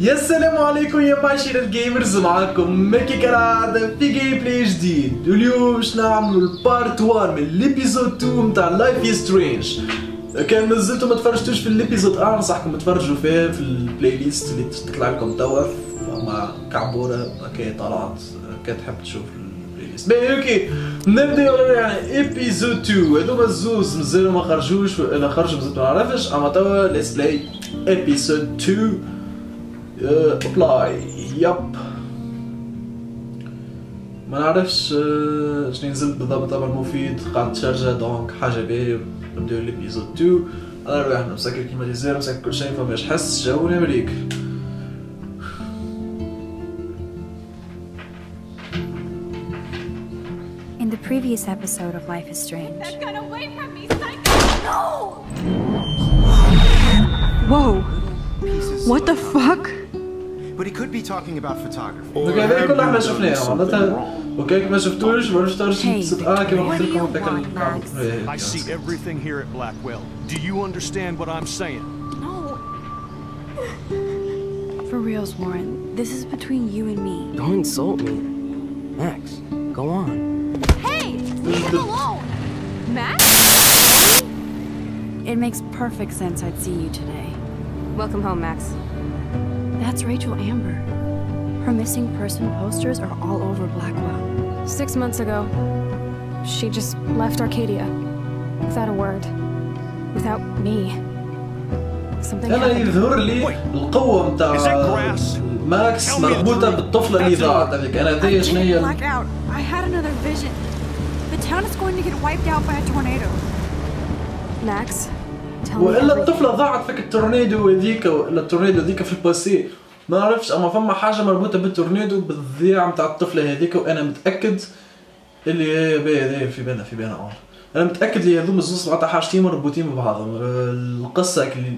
يا السلام عليكم يا معاشر الجيمرز، معاكم مكي كالعادة في جيم بلاي جديد. واليوم باش نعملوا البارت 1 من الابيزود 2 متاع لايف از سترينج. كان مازلتوا ما تفرجتوش في الابيزود انصحكم تفرجوا فيه في البلاي ليست اللي تطلع لكم توا مع كعبوره كي طلعت كي تحب تشوف البلاي ليست. باهي اوكي نبداو يعني ابيزود 2. هذوما الزوز مازالوا ما خرجوش، الا خرجوا مازلت ما نعرفش، اما توا ليتس بلاي ابيزود 2 ابلاي. يب ما نعرفش شنو نزل بالضبط. طبعا مفيد قاعد تشارجا دونك حاجه باهيه. نبداو الابيزود 2. انا روحنا مسكر كيما ديزير، مسكر كل شيء فماش حس جاوني امريك. In the previous episode of Life is Strange. That gun away from me, psycho! No! Whoa! What the fuck? But he could be talking about photography. اوكي هذا كل احنا شفناه معناتها. اوكي ما شفتوش ما شفتوش كيما قلت لكم I see everything here at Blackwell. Do you understand what I'm saying? No! For reals, Warren, this is between you and me. Don't insult me. Max, go on. Hey! Leave him alone! Max? It makes perfect sense I'd see you today. Welcome home, Max. That's Rachel Amber. Her missing person posters are all over Blackwell. 6 months ago, she just left Arcadia. Without a word. Without me. Something انا happened. يظهر لي القوه نتاع ماكس مربوطه بالطفله اللي ضاعت هذيك. انا هذيا شنو هي Blacked out. I had another vision. The town is going to get wiped out by a tornado. Max, tell me والا everything. الطفله ضاعت فيك التورنيدو هذيك، ولا التورنيدو هذيك في الباسي ما نعرفش، اما فما حاجه مربوطه بالتورنيدو بالضياع نتاع الطفله هذيك. وانا متاكد اللي هي باهي في بالنا انا متاكد اللي هذوما الزوز معناتها حاجتين مربوطين ببعضهم. القصه اللي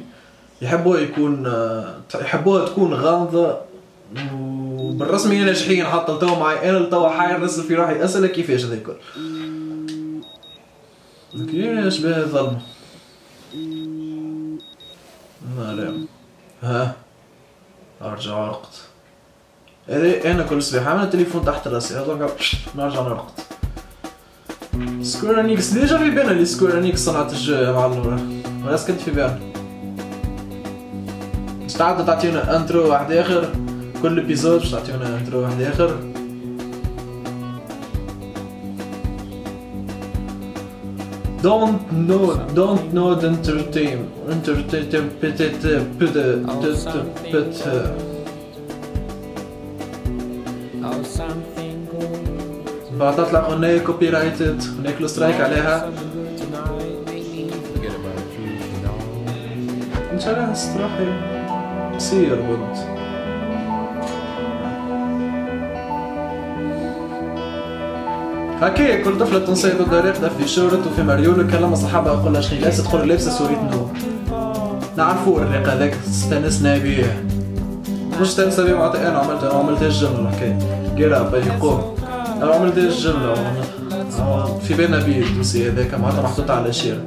يحبوها تكون غامضه وبالرسمي ناجحين حتى لتوا معي. انا لتوا حاير نسال في روحي اسئله كيفاش هذا الكل. كيفاش باه الظلمه نعم. ها ارجع ارقد. هذي انا كل صباح عامل التليفون تحت راسي هذا نرجع نرقد. سكوير انيكس ديجا في بالنا اللي سكوير انيكس صنعت الجو يا معلم، ولا سكنت في بالنا. استعدوا تعطيونا انترو واحد اخر كل ابيزود، باش تعطيونا انترو واحد اخر. Don't know the entertain بعد تطلع اغنية كوبي رايتد وناكلو سترايك عليها ان شاء الله. استراحي يصير بنت هكي كل طفلة تنصي ضد راقدة في شورت وفي مريول وكلم صحابها يقول لها شنو لابسة، تقول لابسة سورية نور. نعرفوا الريق هذاك استانسنا بيه، مش استانسنا بيه معناتها انا عملتها الجملة الحكاية قرا بيقوم. انا عملت الجملة في بالنا بيه الدوسي هذاك معناتها محطوط على شير.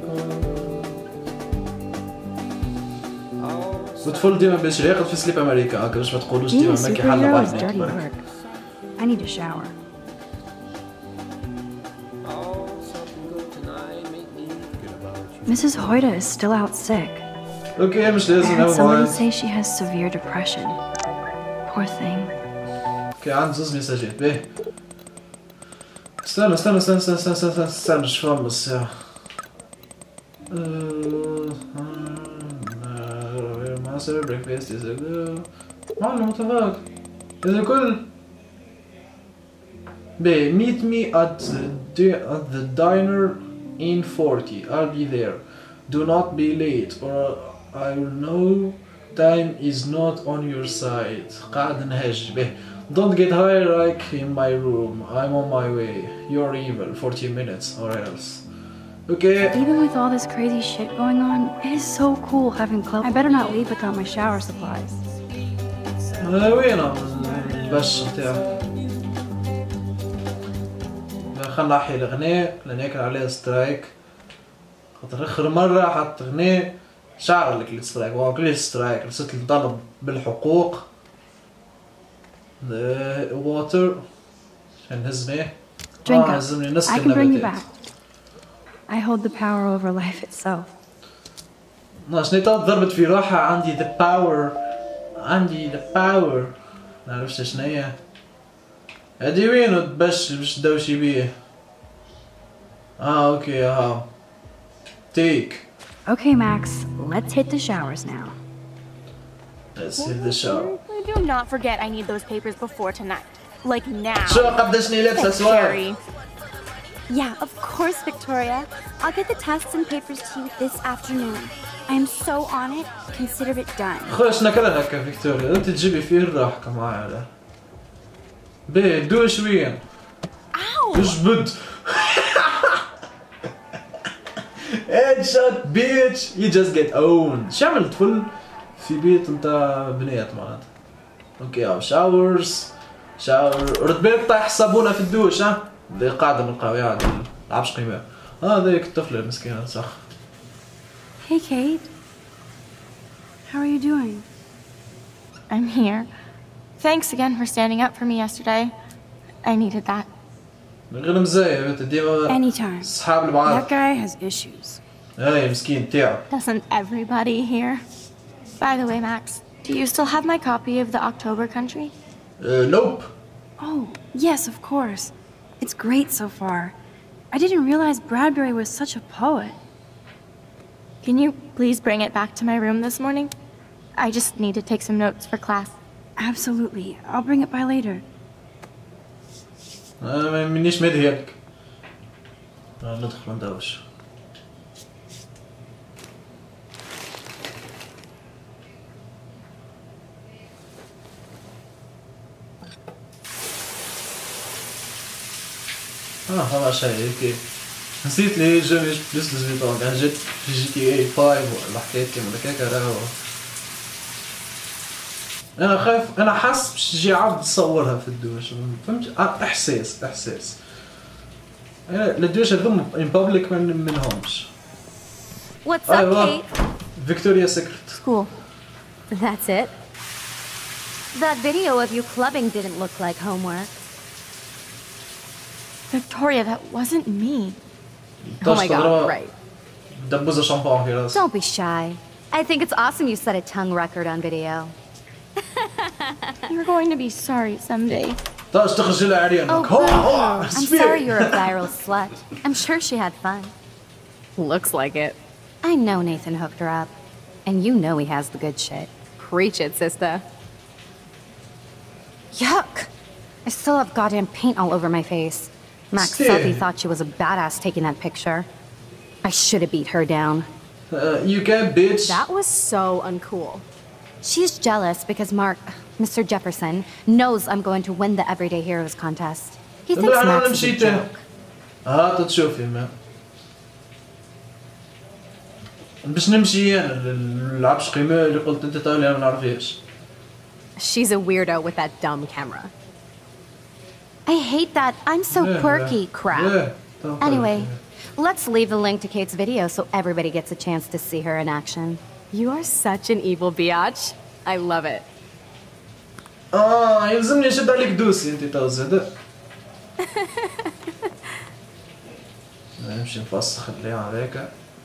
والطفل ديما باش يراقد في سليب امريكا هكا باش ما تقولوش ديما ماكي حل بعض برك. I need a shower. Mrs. Hoyta is still out sick. اوكي مش I لازم heard somebody نعمل. say she has severe depression. Poor thing. اوكي عندي زوز ميساجات. باهي استنى شوف الساعة. master breakfast is a good. معلم متفاق إذا كل باهي meet me at the diner in 40. I'll be there. Do not be late or I will know time is not on your side. قاعد نهج. باهي don't get high like in my room. I'm on my way. You're evil. 40 minutes or else. Okay. Even with all this crazy shit going on, it is so cool having club. I better not leave without my shower supplies. وين البش نتاعي؟ خلنا نحي الغناء لناكل عليه سترايك، خاطر اخر مرة حط غناء شعر لك السترايك، وكل سترايك رسلت الطلب بالحقوق The water. عشان نهزني. Drink up. هزمني نسك I can bring you النباتات. back. I hold the power over life itself. شنو ضربت في روحها عندي the power. عندي the power. نعرفش شنو هي. هادي وينو باش تدوشي بيه. اوكي take. Okay, Max, let's hit the showers now. Let's hit the shower. Do not forget I need those papers before tonight. Like now. شو قدشني لابسة سوار. Yeah, of course, Victoria. I'll get the tests and papers to you this afternoon. I'm so on it. Consider it done. خويا نكره هكا فيكتوريا انت تجيبي فيه الراحة معايا على بيه دوش وين اجبد headshot bitch you just get owned شو عمل طفل في بيت نتاع بنات معناتها اوكي شاورز رد بالك طايح صابونة في الدوش ها اللي قاعدة من القهوة قاعد لعبش قيمة ذيك الطفلة المسكينة صح. Hey, Kate. How are you doing? I'm here. Thanks again for standing up for me yesterday. I needed that. غير مزايا بنت ديما Anytime. صحاب البعض. That guy has issues. هاي مسكين تاعو. Doesn't everybody here? By the way, Max, do you still have my copy of the October Country? Nope. Oh, yes, of course. It's great so far. I didn't realize Bradbury was such a poet. Can you please bring it back to my room this morning? I just need to take some notes for class. Absolutely. I'll bring it by later. ما منيش مدهي لك. ندخل ندوش. هذا شيء هيك. نسيت ليه جوي بلس الزبيطان كان جيت في GTA 5 ولا حكيت كم ولا كيك راهو. انا خايف انا حاسس باش تجي عبد تصورها في الدوش فهمت احساس الدوش هذوما ان بابليك ما منهمش. What's up, Kate? فيكتوريا سيكريت. Cool. That's it? That video of you clubbing didn't look like homework. Victoria, that wasn't me. Oh my god, right. دبوزة شامبان في راسك. Don't be shy. I think it's awesome you set a tongue record on video. You're going to be sorry someday. طاش تخجلها عريانك. I'm sorry you're a viral slut. I'm sure she had fun. Looks like it. I know Nathan hooked her up. And you know he has the good shit. Preach it, sister. Yuck! I still have goddamn paint all over my face. Max Selfie thought she was a badass taking that picture. I should have beat her down. You can, bitch. That was so uncool. She's jealous because Mr. Jefferson, knows I'm going to win the Everyday Heroes contest. He thinks Max is a joke. تشوفي ما باش نمشي انا نلعبش قيمة اللي قلت انت تاولي انا ما نعرفهاش. She's a weirdo with that dumb camera. I hate that I'm so quirky crap. Anyway, let's leave the link to Kate's video so everybody gets a chance to see her in action. You are such an evil biatch. I love it. يلزمني نشد عليك دوسي انت تو زاد. نمشي نفسخ اللي عليك.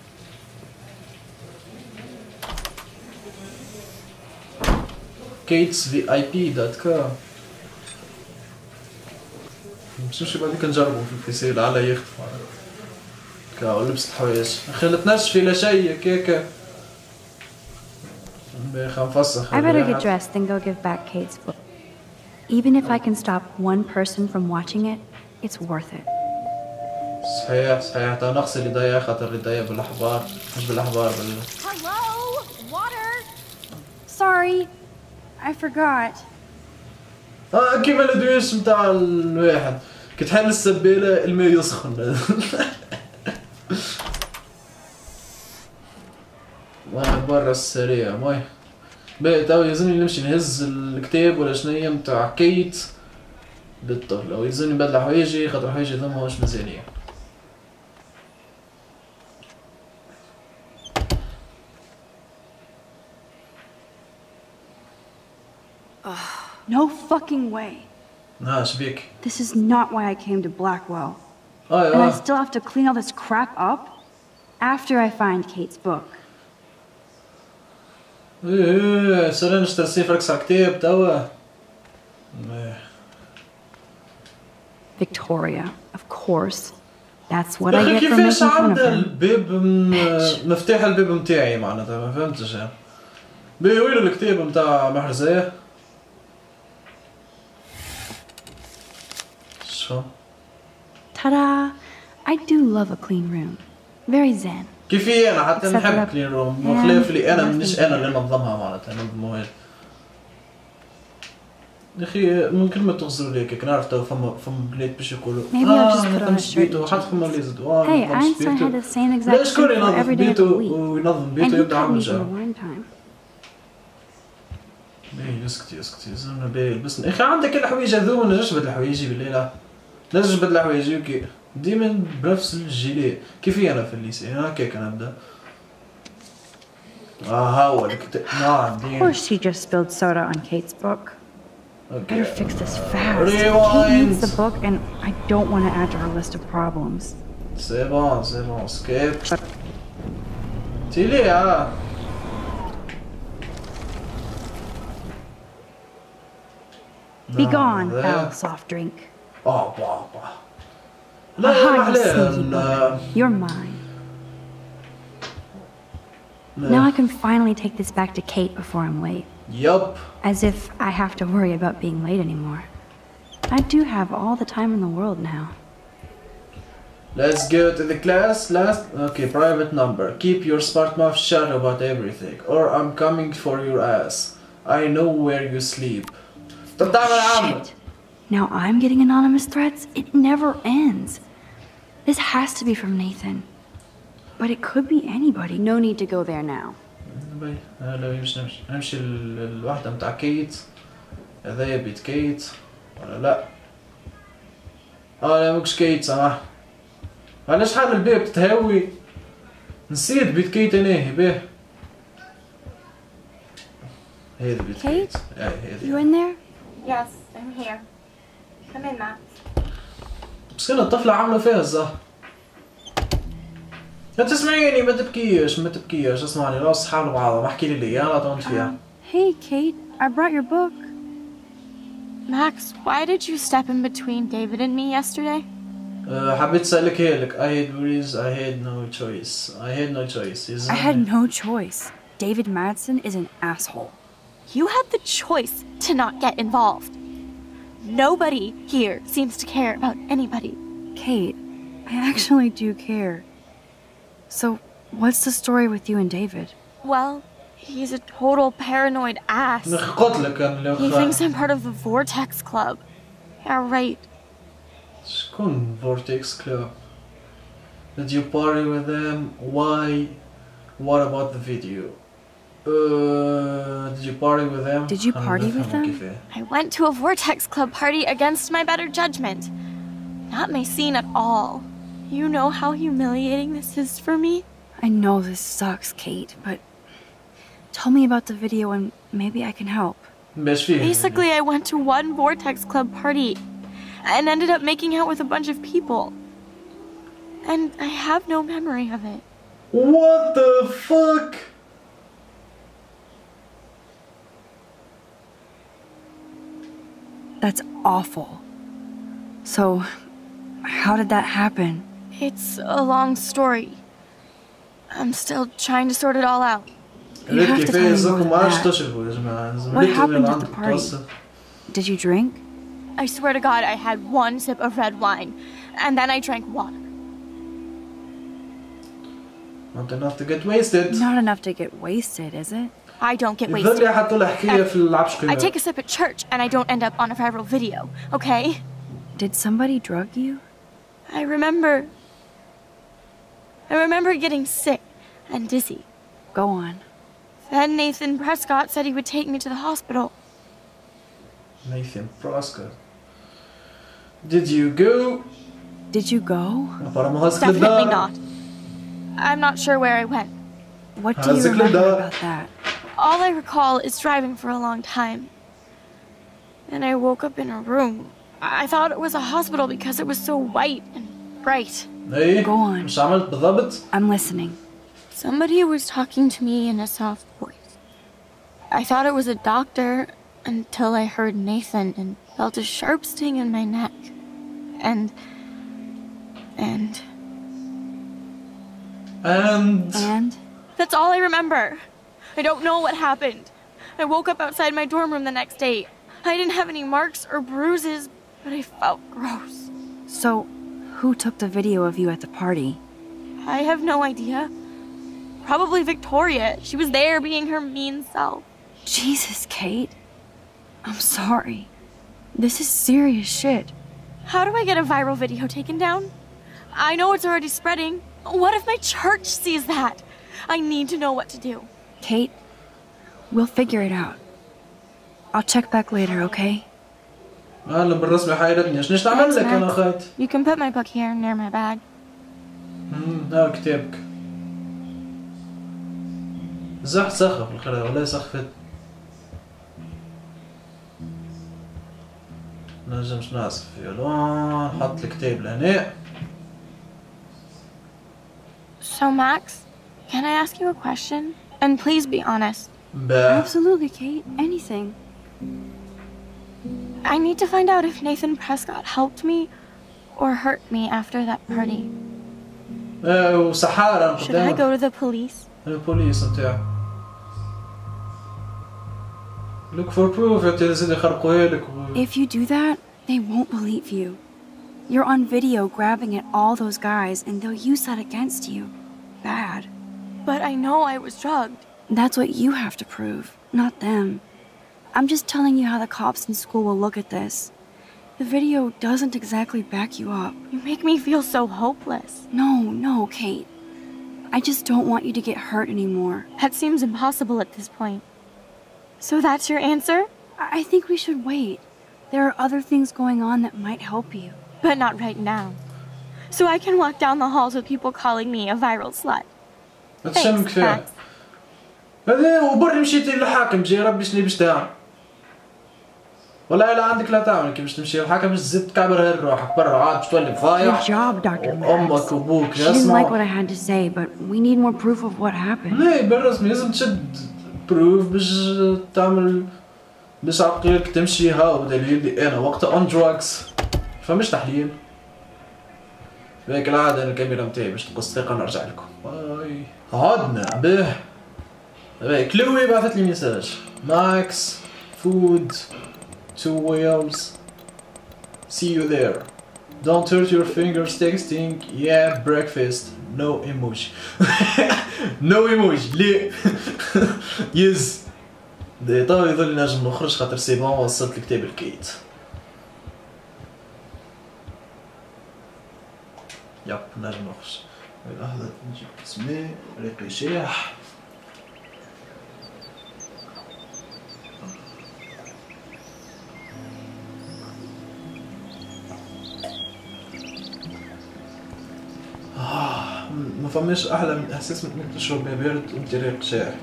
katesvip.com مش بعد نجربوا في البيسي لعله يخطف كا لبست حوايج خلتناش في لا شيء كيكه. I better get dressed and go give back Kate's book. Even if I can stop one person from watching it, it's worth it. صحيح نغسل يديا خاطر يديا بالاحبار مش بالاحبار Hello? Water? Sorry, I forgot. كيما الدويش متاع الواحد كتحل السبالة الماء يسخن. برا السريع ماي باهي تو يلزمني نمشي نهز الكتاب ولا شنيا متاع كيت للطفل او يلزمني نبدل حوايجي خاطر حوايجي ثم هوش مزيانين. No fucking way. شبيك. This is not why I came to Blackwell. And I still have to clean all this crap up after I find Kate's book. سوري نشتري سيفرك كتاب توا. Victoria, of course. That's what I get for making fun of her. الباب مفتاح الباب متاعي معناتها ما فهمتش. وين الكتاب متاع محرزة؟ شو؟ Ta-da! I do love a clean room. Very zen. كيفي أنا حتى نحب كلين روم وخلاف لي أنا مش أنا اللي ننظمها معناتها ننظمها هي. يا أخي ممكن ما تغزروا لي كيك نعرف تو فما بنات باش يقولوا نظمش بيتو حتى فما اللي يزيدوا Hey, Einstein had the same exact thing for every day of the week. وينظم بيتو يبدا عامل جو. باهي اسكتي زعما باهي لبسنا. يا أخي عندك الحوايج هذوما نجمش نبدل حوايجي بالليلة. نجم نبدل حوايجي وكي ديما بنفس الجيلي كيفي أنا في الليسي هكاك أنا نبدا. هاو الكتاب نعم. Of course she just spilled soda on Kate's book. Okay. Better fix this fast. Rewind. Kate needs the book and I don't want to add to her list of problems. C'est bon, skip. Tilia. Be gone, foul soft drink. Bah. Aha, you sneaky bugger. You're mine. Now I can finally take this back to Kate before I'm late. Yup. As if I have to worry about being late anymore. I do have all the time in the world now. Let's go to the class. Okay, private number. Keep your smart mouth shut about everything, or I'm coming for your ass. I know where you sleep. Shit. Now I'm getting anonymous threats? It never ends. This has to be from Nathan. But it could be anybody. No need to go there now. لا نمشي الوحدة متاع كيت. هذايا بيت كيت ولا لا؟ لا ماكش كيت سامح. علاش حال الباب تتهوي؟ نسيت بيت كيت أنا باه. هذا بيت كيت. You in there? Yes, I'm here. Come in, Max. مسكينة الطفلة عاملة فيها الزهر. لا تسمعيني ما تبكيش اسمعني لا صحاب بعض ما احكي لي لا تونت فيها. Hey Kate, I brought your book. Max, why did you step in between David and me yesterday? حبيت اسالك هيك I had no choice. I had no choice. David Madsen is an asshole. You had the choice to not get involved. Nobody here seems to care about anybody. Kate, I actually do care. So, what's the story with you and David? Well, he's a total paranoid ass. He thinks I'm part of the Vortex Club. Yeah, right. شكون Vortex Club? Did you party with them? Why? What about the video? Did you party with them? Did you party with them? I went to a Vortex Club party against my better judgment. Not my scene at all. You know how humiliating this is for me? I know this sucks, Kate, but tell me about the video and maybe I can help. Basically, I went to one Vortex Club party and ended up making out with a bunch of people. And I have no memory of it. What the fuck? That's awful. So, how did that happen? It's a long story. I'm still trying to sort it all out. You have to tell me more than that. What happened at the party? Did you drink? I swear to God, I had one sip of red wine, and then I drank water. Not enough to get wasted. Not enough to get wasted, is it? I don't get wasted. I take a sip at church, and I don't end up on a viral video, okay? Did somebody drug you? I remember getting sick and dizzy. Go on. Then Nathan Prescott said he would take me to the hospital. Nathan Prescott. Did you go? Did you go? Definitely not. I'm not sure where I went. What do you remember about that? All I recall is driving for a long time. and I woke up in a room. I thought it was a hospital because it was so white and bright. ايه Go on. مش عملت بالضبط؟ I'm listening. Somebody was talking to me in a soft voice. I thought it was a doctor until I heard Nathan and felt a sharp sting in my neck. And... That's all I remember. I don't know what happened. I woke up outside my dorm room the next day. I didn't have any marks or bruises, but I felt gross. So, who took the video of you at the party? I have no idea. Probably Victoria. She was there being her mean self. Jesus, Kate. I'm sorry. This is serious shit. How do I get a viral video taken down? I know it's already spreading. What if my church sees that? I need to know what to do. Kate, we'll figure it out. I'll check back later, okay? هلا بالرسمي حيرتني ايش نعمل لك انا خيط؟ You can put my book here near my bag. ها كتابك. زحت سخف الخير ولا سخفت؟ نجمش نعزف فيولون نحط الكتاب لهنا. So Max, can I ask you a question? And please be honest. Absolutely, Kate. Anything. I need to find out if Nathan Prescott helped me or hurt me after that party. وسحارة Should I go to the police? البوليس نتاعك. Look for proof يخرقوها لك. If you do that, they won't believe you. You're on video grabbing at all those guys and they'll use that against you. Bad. But I know I was drugged. That's what you have to prove, not them. I'm just telling you how the cops in school will look at this. The video doesn't exactly back you up. You make me feel so hopeless. No, Kate. I just don't want you to get hurt anymore. That seems impossible at this point. So that's your answer? I think we should wait. There are other things going on that might help you. But not right now. So I can walk down the halls with people calling me a viral slut. Thanks, Max. هذا وبري مشيتي للحاكم جي ربي شني باش تعمل؟ والله إلا عندك لا تعمل كي باش تمشي للحاكم باش تزيد تكعبر غير روحك برا عاد باش تولي فايح. Good job, Dr. Max. أمك وأبوك She didn't like what I had to say, but we need more proof of what happened. لا بالرسمي لازم تشد بروف باش تعمل باش عقلك تمشي ها بدليل اللي أنا وقتها أون دراجز فمش تحليل. بهيك العادة أنا الكاميرا متاعي باش تقص دقيقة نرجع لكم. باي. عدنا به. كلوي بعثت لي ميساج. ماكس food 2 whales see you there don't hurt your fingers texting yeah breakfast no emoji no emoji ليه يز طيب يظل نجم نخرج خاطر سي بون وصلت الكتاب الكيت يب نجم نخرج لحظة نجيب اسمي ريقي شيح ما فماش احلى من احساس انك تشرب ماء بارد وانت ريق شاح.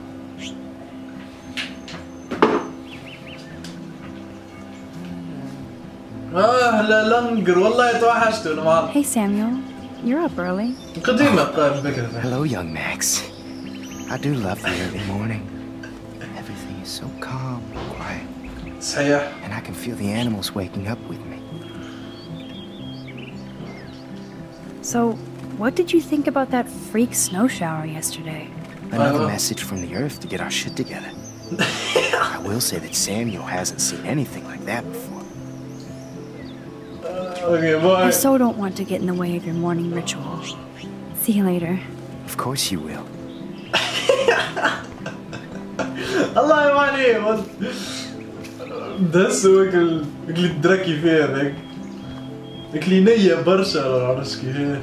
لا لنقر والله توحشت انا. Hey Samuel, you're up early. قديمة قائم بكرة. Hello young Max. I do love the early morning. Everything is so calm and quiet. صحيح. And I can feel the animals waking up with me. So, what did you think about that freak snow shower yesterday? Another message from the earth to get our shit together. I will say that Samuel hasn't seen anything like that before. Okay, bye. I so don't want to get in the way of your morning ritual. See you later. Of course you will. الله يواليه دهسو هيك اللي تدركي فيها هذاك هيك اللي نية برشا عرفت كيفاه.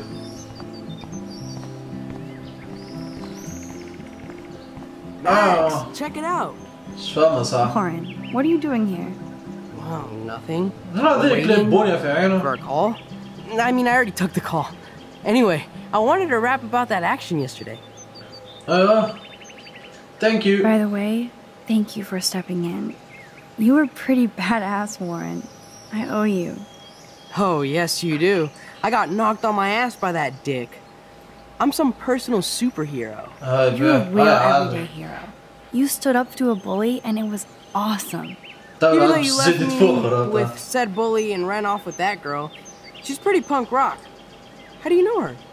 Max, check it out. شفاها صح. Warren, what are you doing here? Oh, nothing. هذا كلاب بونيا في عينه. For a call? I mean, I already took the call. Anyway, I wanted to rap about that action yesterday. Thank you. By the way, thank you for stepping in. You were pretty badass, Warren. I owe you. Oh, yes you do. I got knocked on my ass by that dick. I'm some personal superhero. You're a real everyday hero. You stood up to a bully and it was awesome. Even though you left me with said bully and ran off with that girl, she's pretty punk rock. How do you know her?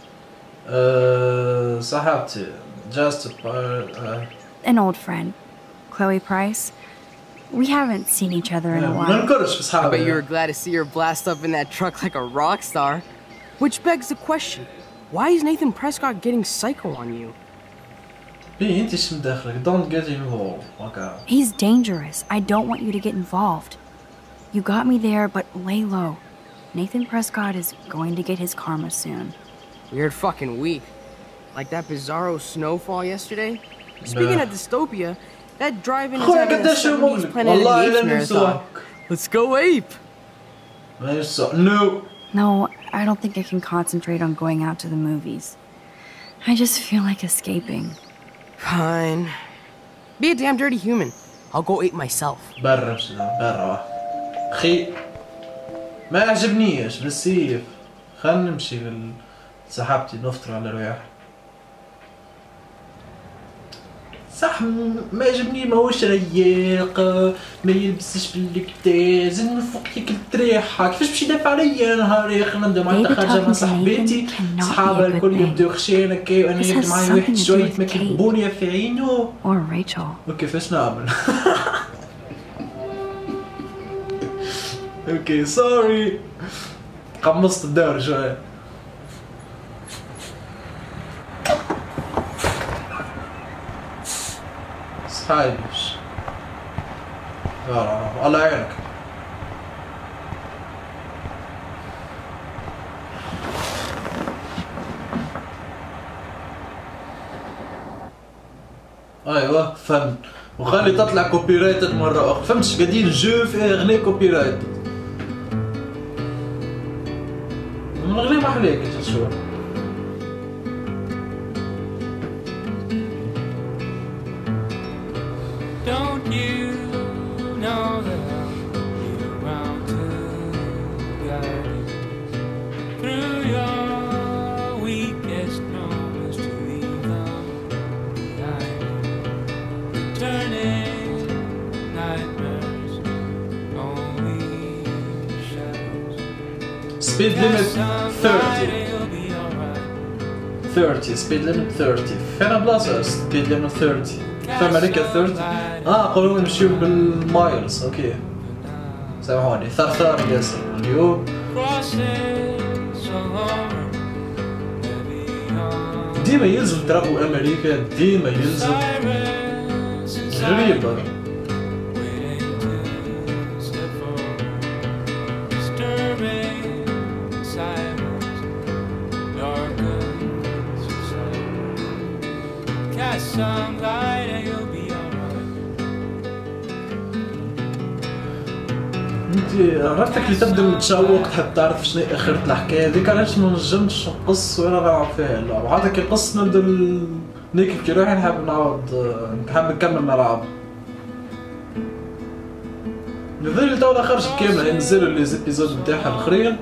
صاحبتي. Just an old friend, Chloe Price. We haven't seen each other in a while. I bet you were glad to see her blast up in that truck like a rock star. Which begs the question, why is Nathan Prescott getting psycho on you? Don't get involved. Okay. He's dangerous. I don't want you to get involved. You got me there, but lay low. Nathan Prescott is going to get his karma soon. Weird fucking week. Like that bizarro snowfall yesterday. Speaking of dystopia, that drive-in is having a 70s Planet of the Apes marathon. Let's go ape! No. No, I don't think I can concentrate on going out to the movies. I just feel like escaping. Fine. Be a damn dirty human. I'll go ape myself. برا خي ما عجبنيش بالسيف. خلنا نمشي لصاحبتي نفطر على رواح. صح ما عجبني ماهوش رياق ما يلبسش بالكدا زين من فوق ياكل التريحة كيفاش باش يدافع عليا نهار اخر نبدا معناتها خارجة مع صاحباتي صحابها الكل يبداو خشين هكا وانا يبدا معايا واحد شوية ماكل بونية في عينو وكيفاش نعمل اوكي سوري قمصت الدور شوية صحايبش الله يعينك ايوه فهمت وخلي تطلع كوبي رايتد مرة أخرى فهمتش قاعدين جو في أغنية كوبي رايتد من الأغنية ما حليك انت شو Speed limit 30 speed limit 30 فين بلاصة speed limit 30 في أمريكا 30 قولوا نمشيو بالمايلز اوكي سامحوني ثرثار ياسر اليوم ديما يلزم ترابو أمريكا ديما يلزم غريبة انتي عرفتك اللي تبدا متشوق تحب تعرف شنو اخرة الحكايه هذيك علاش ما نجمش نقص وانا نلعب فيها اللعبه عاد كي نقص نبدا نكتب كي روحي نحب نكمل نلعب نظري تونا خرجت كامله ينزلوا لي زيبيزود نتاعها الاخرين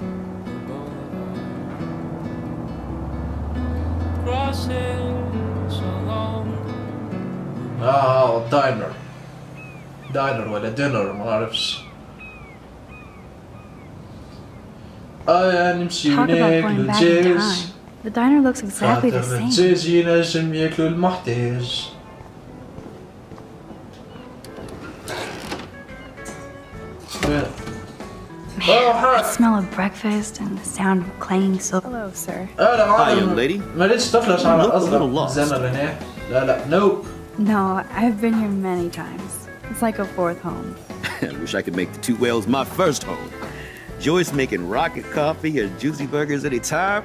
داينر ولا دينر ما اعرفش نمشي ناكلو الدجاج The diner looks exactly the same. الدجاج ينجم ياكلو المحتاج The smell of breakfast and the sound of clanging silver. Hello, sir. Hi, young lady. ما لقيتش طفلة شعرها أصغر زينة لهنا لا nope. No, I've been here many times. It's like a fourth home. I wish I could make the Two Whales my first home. Joyce making rocket coffee or juicy burgers anytime.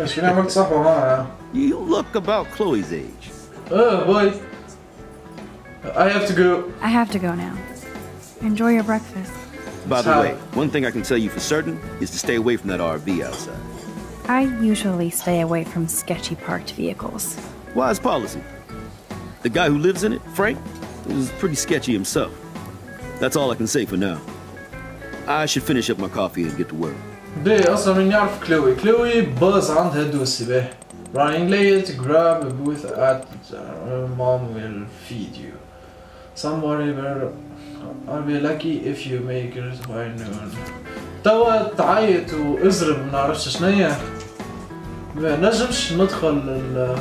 You look about Chloe's age. Oh boy. I have to go. I have to go now. Enjoy your breakfast. By the way, one thing I can tell you for certain is to stay away from that RV outside. I usually stay away from sketchy parked vehicles. Wise policy. The guy who lives in it, Frank, is pretty sketchy himself. That's all I can say for now. I should finish up my coffee and get to work. بيه أصلا من يعرف كلوي. كلوي باز عندها دوسي بيه. Running late, grab a booth at mom will feed you. Somebody I'll be lucky if you make it by noon. توا تعيط وازرب منعرفش شنيا. ما نجمش ندخل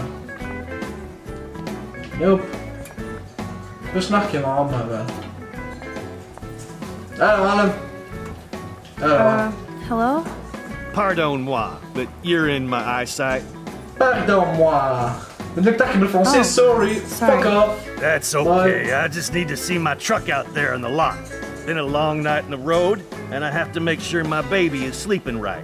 يوب. باش نحكي مع عمها بقى. أهلا معلم. أهلا معلم. Hello? Pardon-moi, but you're in my eyesight. Pardon-moi. بدك تحكي بالفرنسي. Sorry. Fuck off. That's okay. I just need to see my truck out there in the lot. Been a long night on the road, and I have to make sure my baby is sleeping right.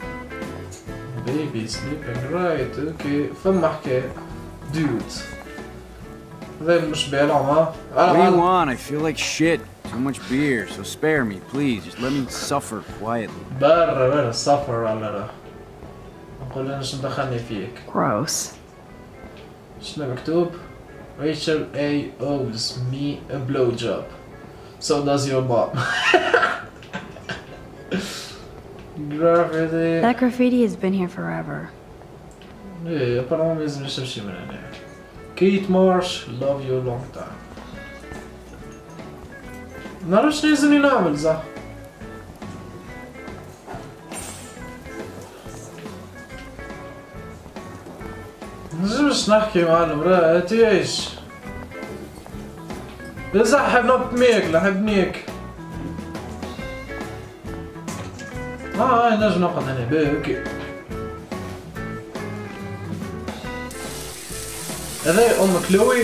Baby sleeping right. Okay. فما حكاية. Dude. هذا مش بعلامة. What do you want? I feel like shit. Too much beer, so spare me, please. Just let me suffer quietly. برا suffer على نقول أنا شو دخلني فيك. Gross. شنو مكتوب؟ Rachel A owes me a blowjob. So does your mom. Graffiti. That graffiti has been here forever. إيه apparently لازم نمشي من هنا. Kate Marsh, love you long time. نعرفش لازم نعمل صح. نجمش نحكي مع المرأة تعيش. بصح حب نبنيك لحبنيك. نجم نقعد هنا باهي اوكي. هذا أم كلوي.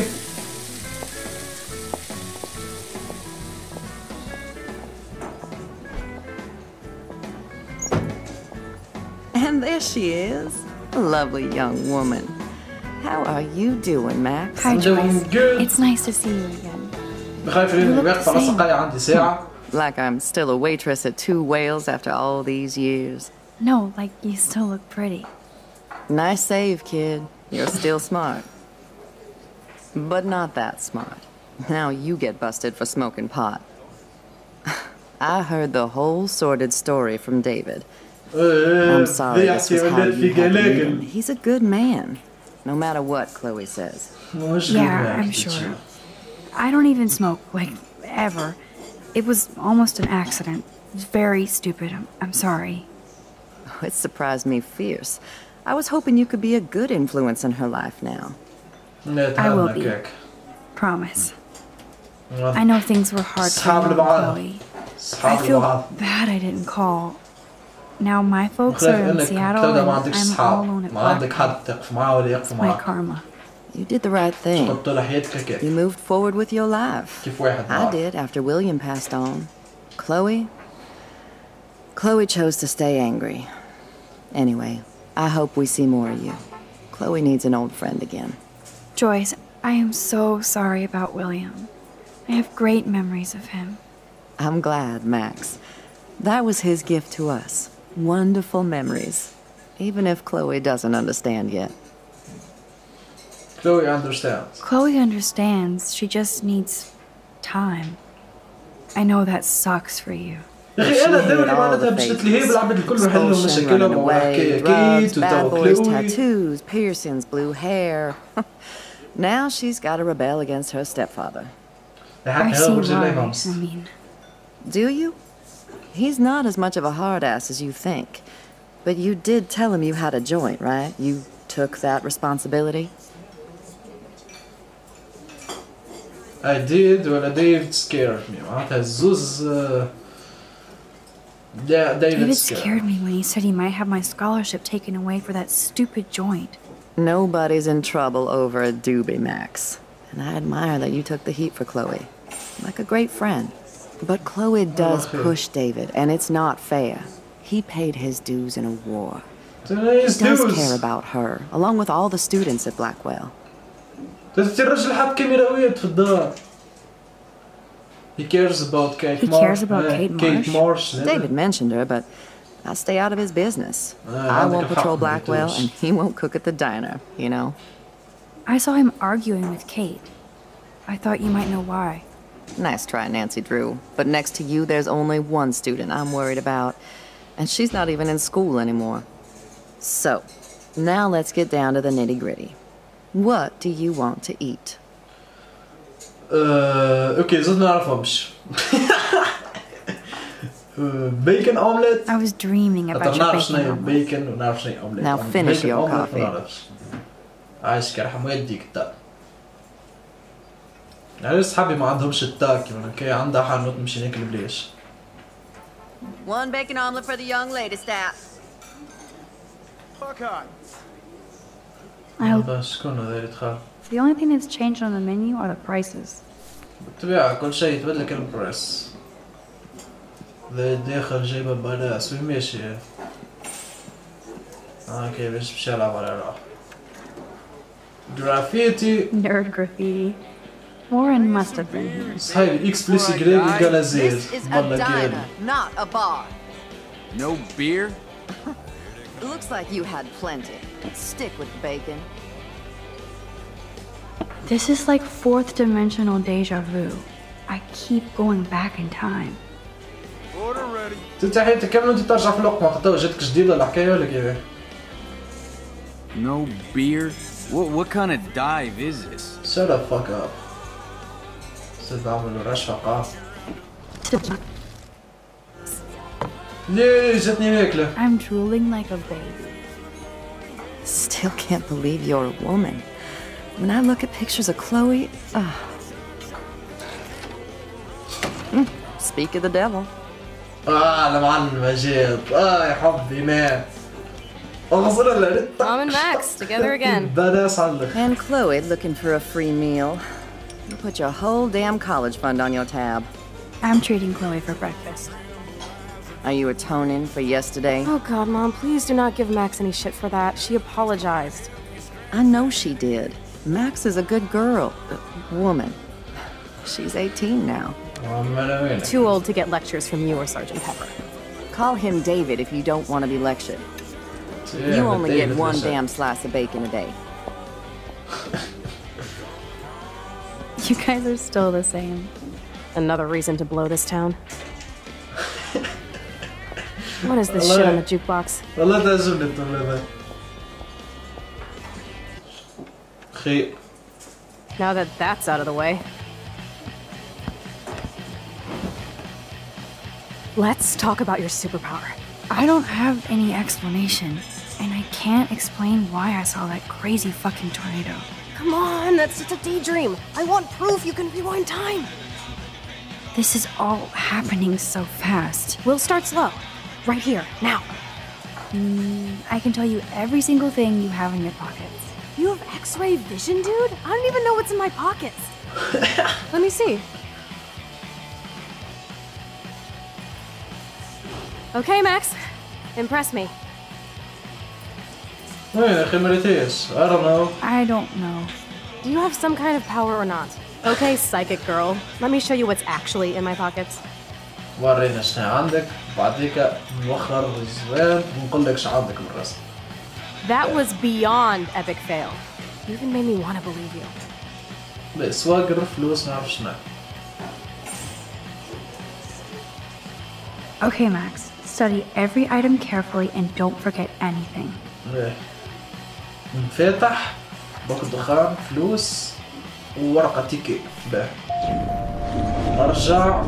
And there she is, a lovely young woman. How are you doing, Max? Hi, Joyce. Good. It's nice to see you again. Like I'm still a waitress at Two Whales after all these years. No, like you still look pretty. Nice save, kid. You're still smart. But not that smart. Now you get busted for smoking pot. I heard the whole sordid story from David. I'm sorry this was how you had to meet him. He's a good man, no matter what Chloe says. Yeah, I'm sure. I don't even smoke, like, ever. It was almost an accident. It was very stupid. I'm sorry. It surprised me fierce. I was hoping you could be a good influence in her life now. I will be. Promise. I know things were hard for you, Chloe. I feel bad I didn't call. Now my folks are in Seattle and I'm all alone at Blackwood. It's my karma. You did the right thing. You moved forward with your life. I did after William passed on. Chloe chose to stay angry. Anyway, I hope we see more of you. Chloe needs an old friend again. Joyce, I am so sorry about William. I have great memories of him. I'm glad, Max. That was his gift to us. Wonderful memories. Even if Chloe doesn't understand yet. Chloe understands. Chloe understands. She just needs time. I know that sucks for you. يا أخي أنا دوري معناتها باش تتلهي بالعباد الكل ويحلوا مشاكلهم وحكاية كيت وتو tattoos, piercings, blue hair. Now she's got to rebel against her stepfather. I see why, I mean. Do you? He's not as much of a hard ass as you think. But you did tell him you had a joint, right? You took that responsibility? I did, well, David scared me. معناتها الزوز David scared me when he said he might have my scholarship taken away for that stupid joint. Nobody's in trouble over a doobie, Max. And I admire that you took the heat for Chloe. Like a great friend. But Chloe does push David, and it's not fair. He paid his dues in a war. He does care about her, along with all the students at Blackwell. He cares about Kate Marsh. He cares about Kate Marsh? David mentioned her, but I stay out of his business. I won't patrol Blackwell, and he won't cook at the diner, you know? I saw him arguing with Kate. I thought you might know why. Nice try, Nancy Drew. But next to you, there's only one student I'm worried about. And she's not even in school anymore. So, now let's get down to the nitty-gritty. What do you want to eat? Okay, زاد ما نعرفهمش. Bacon omelet. I was dreaming about your bacon ونعرف شنو omelet. Now finish your coffee. عايش كرحم يديك التا. يعني أصحابي ما عندهمش التاكي كي عندها حانوت نمشي ناكل بليش. One bacon omelet for the young lady, staff. شكون هذا اللي دخل؟ The only thing that's changed on the menu are the prices. بالطبيعة كل شيء يتبدل كل البرايس. ذا داخل جايبه ببلاش وماشي. اوكي باش نمشي ألعب على راح. Graffiti. Nerd graffiti. Warren must have been here. صحيح explicit grade equal Z. This is a diner, not a bar. No beer? Looks like you had plenty. Stick with the bacon. This is like fourth dimensional deja vu. I keep going back in time. Order ready. تتحي تكمل وانت ترجع في اللقمة حتى جاتك جديدة الحكاية ولا كيف؟ No beer? What kind of dive is this? Shut the fuck up. صرت بعمل رشفقة. ليه جاتني ماكلة؟ I'm drooling like a baby. Still can't believe you're a woman. When I look at pictures of Chloe, speak of the devil. لمعن مجيد. يا حبي مات. Mom and Max together again. And Chloe looking for a free meal. You put your whole damn college fund on your tab. I'm treating Chloe for breakfast. Are you atoning for yesterday? Oh God, Mom, please do not give Max any shit for that. She apologized. I know she did. Max is a good girl. Woman. She's 18 now. Too old to get lectures from you or Sergeant Pepper. Call him David if you don't want to be lectured. You only get one damn slice of bacon a day. You guys are still the same. Another reason to blow this town. What is this shit on the jukebox? Now that that's out of the way. Let's talk about your superpower. I don't have any explanation. And I can't explain why I saw that crazy fucking tornado. Come on, that's just a daydream. I want proof you can rewind time. This is all happening so fast. We'll start slow. Right here, now. I can tell you every single thing you have in your pockets. You have X-ray vision, dude? I don't even know what's in my pockets. Let me see. Okay, Max. Impress me. I don't know. I don't know. Do you have some kind of power or not? Okay, psychic girl. Let me show you what's actually in my pockets. ورينا شنو عندك بعديك نوخر الزوان ونقول لك شنو عندك من الرسم. That was beyond epic fail. You even made me want to believe you. بس واقر فلوس ما اعرف شنو. Okay, Max. Study every item carefully and don't forget anything. نفتح باكو دخان فلوس وورقة تيكي باه نرجع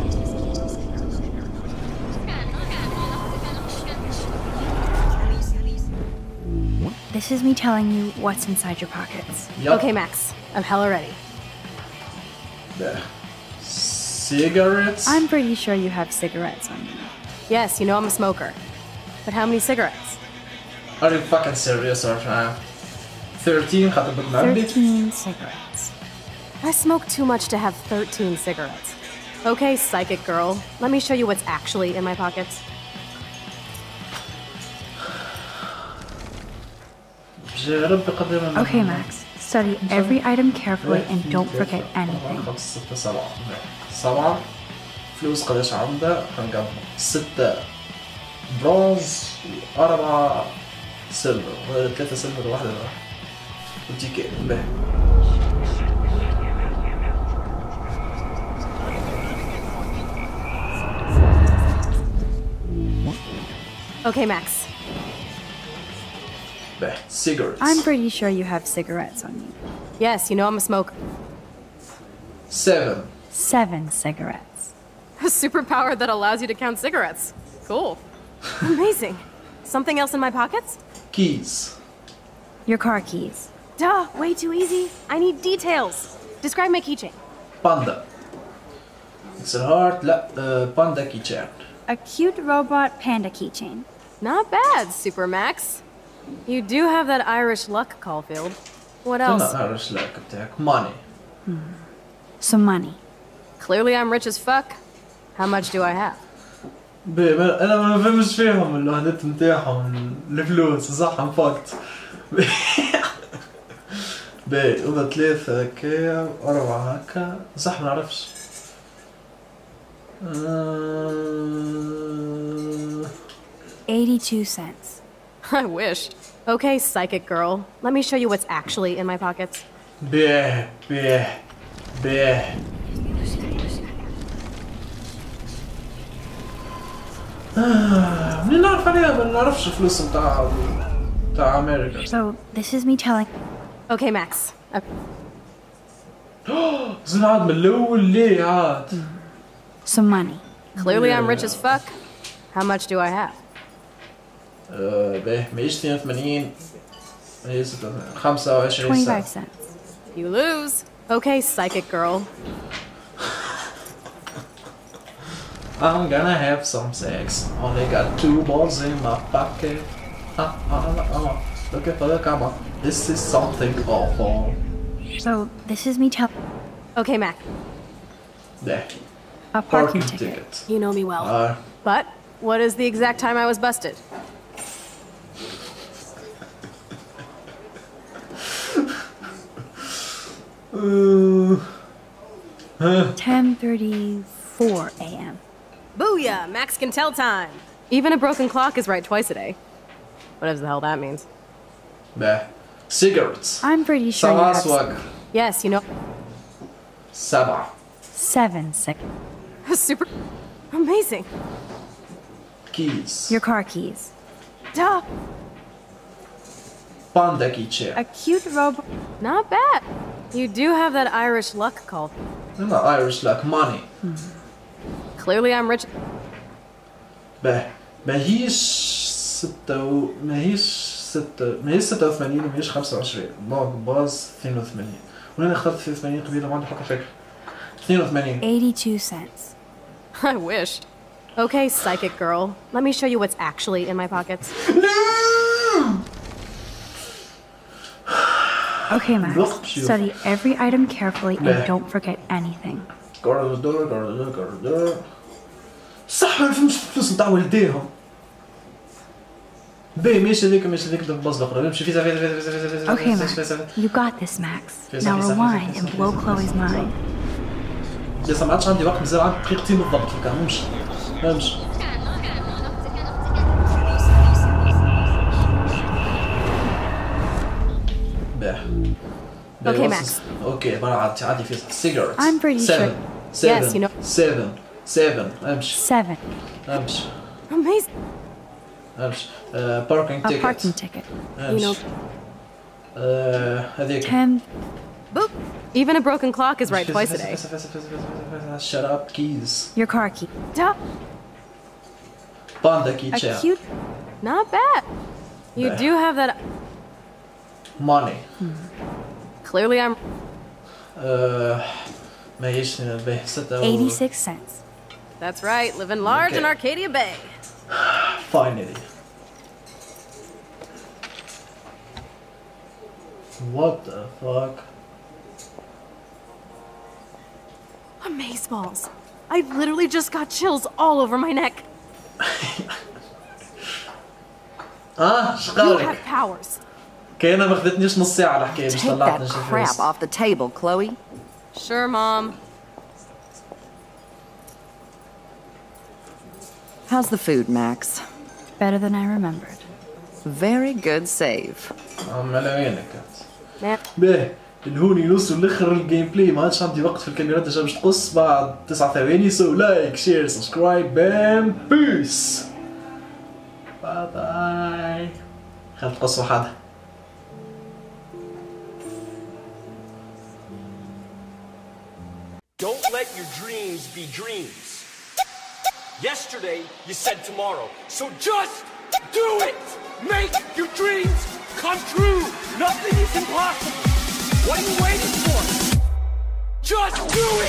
This is me telling you what's inside your pockets. Yep. Okay, Max. I'm hella ready. باه cigarettes? I'm pretty sure you have cigarettes on you. Yes, you know I'm a smoker. But how many cigarettes? Are you fucking serious or 13 13 cigarettes. I smoke too much to have 13 cigarettes. Okay, psychic girl. Let me show you what's actually in my pockets. Okay, Max. Study every item carefully and don't forget anything. 7 فلوس قداش عندها؟ خلينا 6 برونز 4 سيلفر 3 سيلفر وواحدة وتيكي باهي Okay, Max. Cigarettes. I'm pretty sure you have cigarettes on you. Yes, you know I'm a smoker. 7 cigarettes. A superpower that allows you to count cigarettes. Cool. Amazing. Something else in my pockets? Keys. Your car keys. Duh, way too easy. I need details. Describe my keychain. Panda. It's a heart. لا panda keychain. A cute robot panda keychain. Not bad, Super Max. You do have that Irish luck, Caulfield. What else? Irish luck بتاعك. Money. Some money. Clearly I'm rich as fuck. How much do I have? انا ما فهمش فيهم الوحدات نتاعهم الفلوس صح انفقت. باهي وضع 3 هكايا 4 هكا صح ما نعرفش. 82 cents. I wish. Okay, psychic girl. Let me show you what's actually in my pockets. باهي. منين نعرف عليها ما نعرفش الفلوس نتاع أمريكا. So this is me telling. Okay, Max. زين عاد من الأول ليه عاد؟ Some money. Clearly I'm rich as fuck. How much do I have? باهي ماهيش 82 هي 25 25 cents. You lose. Okay, psychic girl. I'm gonna have some sex. Only got 2 balls in my pocket. Looking for the camera. This is something awful. So this is me telling. Okay, Mac. There. A parking ticket. You know me well. But what is the exact time I was busted? Huh? 10:34 a.m. Booyah! Max can tell time. Even a broken clock is right twice a day. Whatever the hell that means. Bah. Cigarettes. I'm pretty sure you have. Yes, you know. 7 seconds. Super amazing. Keys. Your car keys. Duh. Panda keychain. A cute robot. Not bad. You do have that Irish luck call. Not Irish luck, money. Clearly I'm rich. bah ماهيش 86 وماهيش 25 بون باز 82 وانا اخترت 82 قبيله ما عندي حتى فكره 82 82 cents. I wish. Okay, psychic girl. Let me show you what's actually in my pockets. Okay, Max. Study every item carefully and don't forget anything. صح ما فهمتش الفلوس نتاع والديهم. باهي ماشي هذيك الباص الاخرى نمشي فيها. Okay, Max. You got this, Max. Now rewind and blow Chloe's mind. لسه ما عادش عندي وقت مازال عندي دقيقتين بالضبط هكا نمشي. Okay, Max. Okay, but عادي في cigarettes. I'm pretty sure. 7. Yes, you know. 7. امشي. 7. امشي. Amazing. امشي. Parking ticket. A parking ticket. You know. هذيك. 10. Boop. Even a broken clock is right twice a day. Shut up, keys. Your car key. Duh. Panda keychain. A cute. Not bad. You do have that. Money. Clearly I'm. ماهيش باهي 86 cents. That's right. Living large in Arcadia Bay. Finally. What the fuck? Amazeballs. I literally just got chills all over my neck. You have powers. كأنها ما خدتنيش نص ساعة الحكاية باش Take طلعتني that شي crap off the table, Chloe. Sure, Mom. How's the food, Max? Better than I remembered. Very good save. ملاوينك باهي الهوني نوصلوا لاخر الجيم بلاي ما عادش عندي وقت في الكاميرات باش تقص بعد 9 ثواني. سو لايك شير سبسكرايب بام بيس. باي باي. خلت قصة واحدة. Don't let your dreams be dreams. Yesterday, you said tomorrow. So just do it! Make your dreams come true! Nothing is impossible! What are you waiting for? Just do it!